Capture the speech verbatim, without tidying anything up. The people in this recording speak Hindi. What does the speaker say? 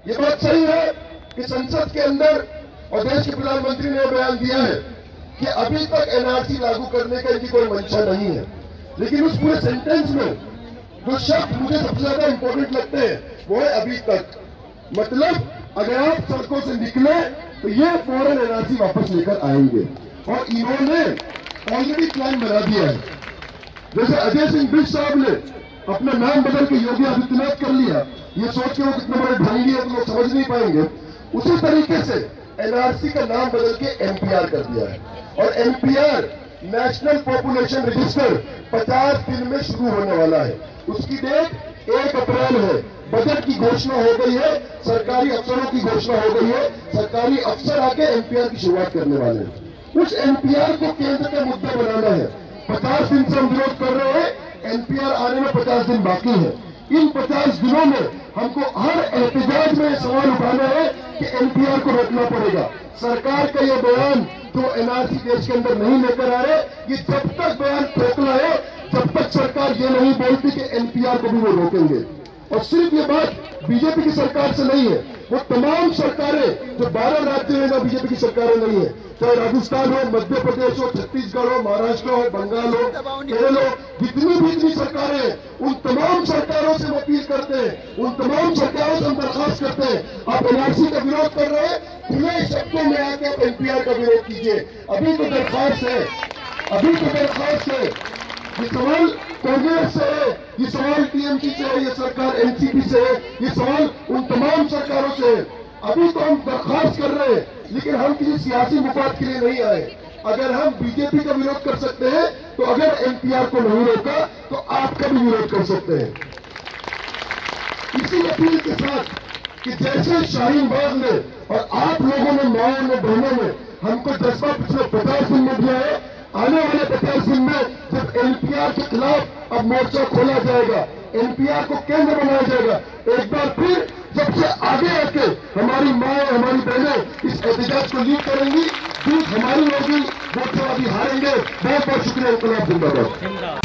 ये बात सही है कि संसद के अंदर और देश के प्रधानमंत्री ने बयान दिया है कि अभी तक एनआरसी लागू करने का इनकी कोई मंशा नहीं है, लेकिन उस पूरे सेंटेंस में जो शब्द मुझे सबसे ज्यादा इंपॉर्टेंट लगते हैं वो है अभी तक। मतलब अगर आप सड़कों से निकले तो ये फौरन एनआरसी वापस लेकर आएंगे और इन्होंने ऑलरेडी प्लान बना दिया है। जैसे अजय सिंह बिष्ट साहब ने अपना नाम बदल के योगी आदित्यनाथ कर लिया, ये सोच के वो कितने बड़े ढंगी है तो लोग समझ नहीं पाएंगे, उसी तरीके से एनआरसी का नाम बदल के एनपीआर कर दिया है। और एनपीआर नेशनल पॉपुलेशन रजिस्टर पचास दिन में शुरू होने वाला है। उसकी डेट एक अप्रैल है। बजट की घोषणा हो गई है, सरकारी अफसरों की घोषणा हो गई है, सरकारी अफसर आके एनपीआर की शुरुआत करने वाले हैं। उस एनपीआर को केंद्र का मुद्दा बनाना है। पचास दिन से हम विरोध कर रहे हैं, एनपीआर आने में पचास दिन बाकी है। इन पचास दिनों में हमको हर एहतजाज में सवाल उठाना है कि एनपीआर को रोकना पड़ेगा। सरकार का यह बयान जो एनआरसी देश के अंदर नहीं लेकर आ रहे, ये जब तक बयान खोखला है, जब तक सरकार ये नहीं बोलती कि एनपीआर को भी वो रोकेंगे। और सिर्फ ये बात बीजेपी की सरकार से नहीं है, वो तमाम सरकारें जो बारह राज्यों में ना बीजेपी की सरकारें नहीं है, चाहे राजस्थान हो, मध्य प्रदेश हो, छत्तीसगढ़ हो, महाराष्ट्र हो, बंगाल हो, केरल हो, जितनी भी इतनी सरकारें हैं, उन तमाम सरकारों से हम अपील करते हैं, उन तमाम सरकारों से हम दरखास्त करते हैं, आप एनआरसी का विरोध कर रहे हैं, खुले शब्दों में आके आप एनपीआर का विरोध कीजिए। अभी तो दरखास्त है, अभी तो दरखास्त है। ये सवाल कांग्रेस से है, ये सवाल टीएमसी से है, ये सरकार एनसीपी से है, ये सवाल उन तमाम सरकारों से है। अभी तो हम दरखास्त कर रहे हैं, लेकिन हम किसी सियासी मुफाद के लिए नहीं आए। अगर हम बीजेपी का विरोध कर सकते हैं तो अगर एनपीआर को नहीं रोका तो आपका भी विरोध कर सकते हैं। इसी अपील के साथ कि जैसे शाहीन बाग ने और आप लोगों ने, माओ ने, बहनों ने हमको जज्बा पिछले पचास दिन में दिया है, आने वाले पचास दिन में जब एनपीआर के खिलाफ अब मोर्चा खोला जाएगा, एनपीआर को केंद्र बनाया जाएगा, एक बार फिर जब से आगे आके हमारी माँ, हमारी बहनें इस एहतजाज को लीड करेंगी, जीत हमारी होगी, वो अभी हारेंगे। बहुत बहुत शुक्रिया। इंकलाब जिंदाबाद।